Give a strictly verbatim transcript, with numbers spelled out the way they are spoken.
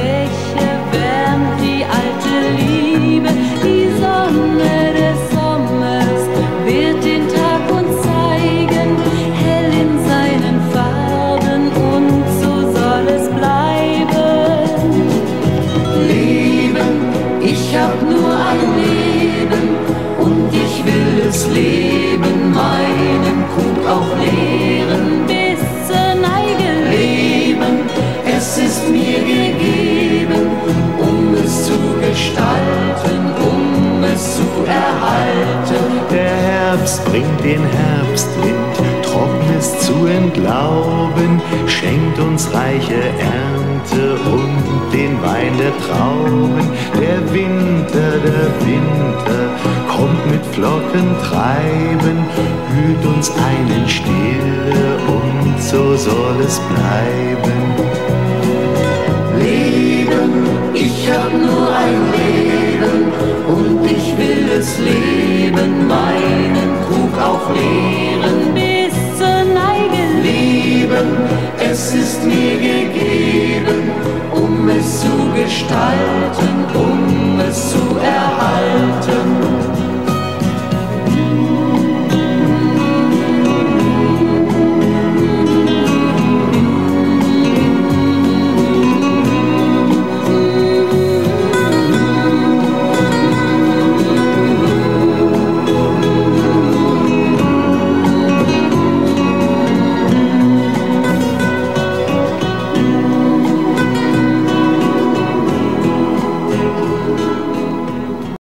Bäche wärmt die alte Liebe, die Sonne des Sommers wird den Tag uns zeigen, hell in seinen Farben, und so soll es bleiben. Leben, ich hab nur ein Leben und ich will es leben, meinen Krug auch leeren bis zur Neige. Leben, es ist mir gegeben, um es zu gestalten, um es zu erhalten. Der Herbst bringt den Herbstwind, Trockenes zu entlauben, schenkt uns reiche Ernte und den Wein der Trauben. Der Winter, der Winter kommt mit Flocken treiben, hüllt uns ein in Stille, und so soll es bleiben. Leben, ich hab nur ein Leben und ich will es leben, meinen Krug auch leeren bis zur Neige. Leben, es ist mir gegeben, um es zu gestalten, um es zu erhalten.